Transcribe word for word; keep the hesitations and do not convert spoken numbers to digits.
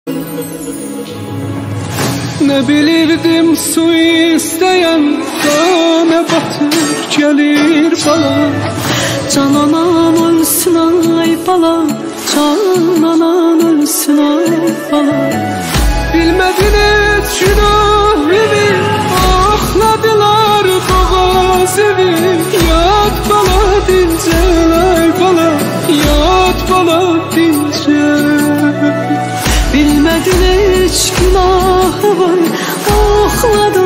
Ne bilirdim su isteyen dame batır gelir bala. Cananan ölsün ay bala, cananan ölsün ay bala. Bilmedin hiç günahımı, akladılar boğaz evi. Yat bala dincel ay bala, yat bala dincel. Bilmedin hiç günahımı, akladılar